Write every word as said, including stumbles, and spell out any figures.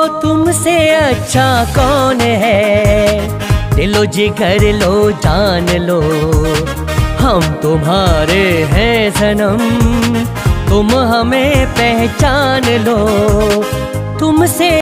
तुमसे अच्छा कौन है, दिलो जिगर लो जान लो, हम तुम्हारे हैं सनम, तुम हमें पहचान लो। तुमसे